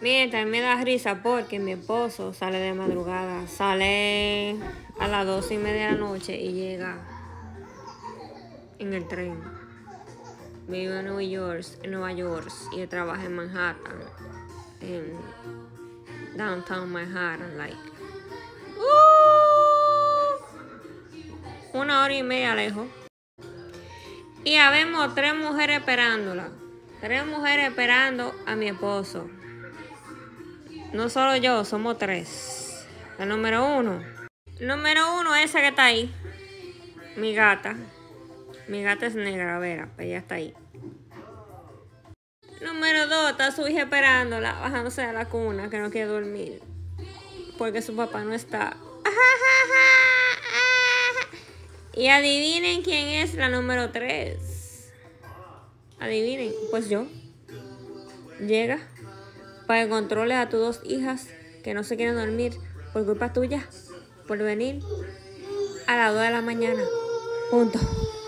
Miren, también me da risa porque mi esposo sale de madrugada. Sale a las 12:30 de la noche y llega en el tren. Vive en Nueva York y trabaja en Manhattan. En downtown Manhattan, like. 1 hora y media lejos. Y habemos 3 mujeres esperándola. 3 mujeres esperando a mi esposo. No solo yo, somos 3. La número 1. Número 1, esa que está ahí. Mi gata. Mi gata es negra, Vera, pues ella está ahí. Número 2, está su hija esperándola, bajándose de la cuna, que no quiere dormir. Porque su papá no está. Y adivinen quién es la número 3. Adivinen, pues yo. Llega para que controles a tus 2 hijas que no se quieren dormir por culpa tuya, por venir a las 2 de la mañana. Punto.